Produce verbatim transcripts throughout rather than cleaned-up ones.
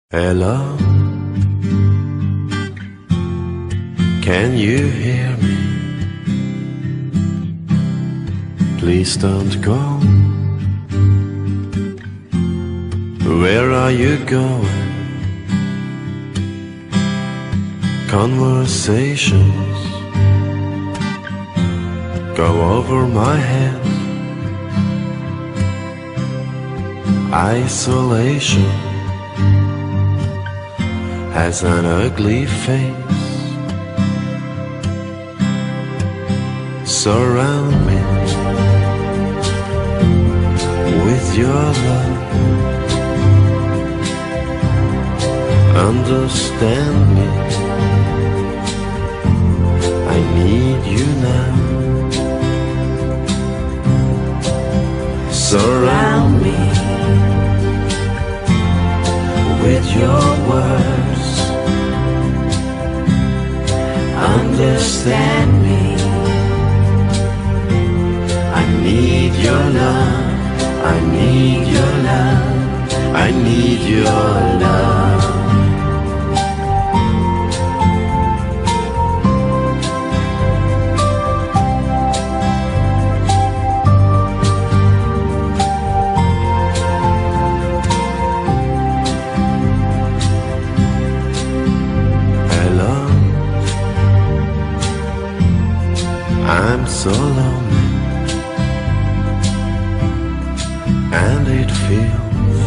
Hello, can you hear me? Please don't go. Where are you going? Conversations go over my head. Isolation has an ugly face. Surround me with your love. Understand me, I need you now. Surround me with your words. Understand me, I need your love, I need your love, I need your love. I'm so lonely, and it feels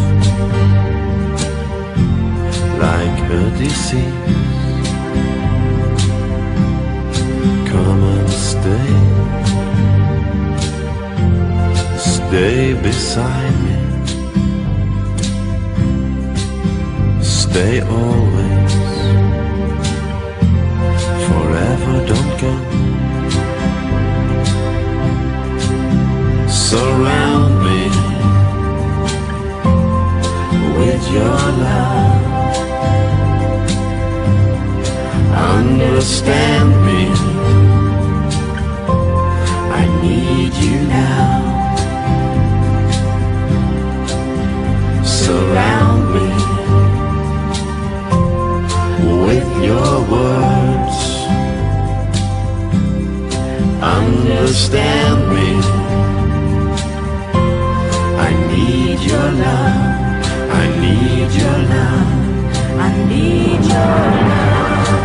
like a disease. Come and stay, stay beside me, stay always, forever, don't go. Surround me with your love. Understand me, I need you now. Surround me with your words. Understand me, I need your love, I need your love, I need your love.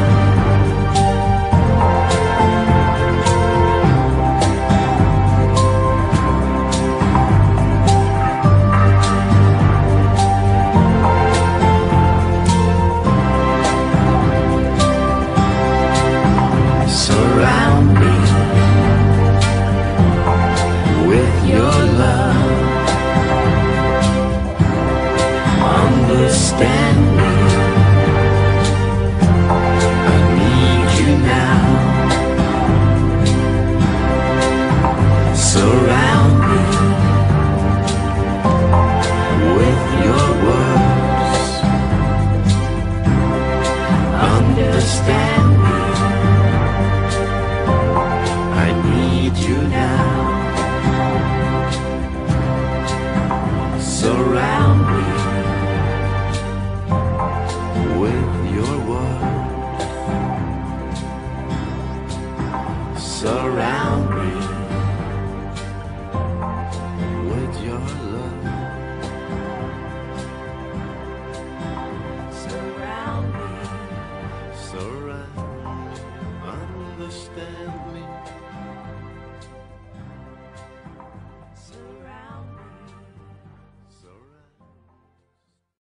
Surround me with your love. Understand